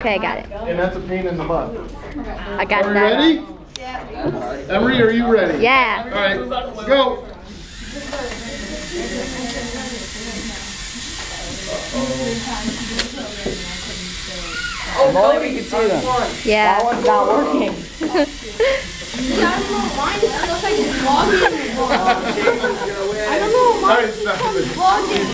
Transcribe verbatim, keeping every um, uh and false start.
Okay, I got it. And that's a pain in the butt. I got Are we that. ready? Yeah. Emery, are you ready? Yeah. All right, go. Oh, Molly, we can see them. Yeah. That one's not working. I don't know. All right, stop it.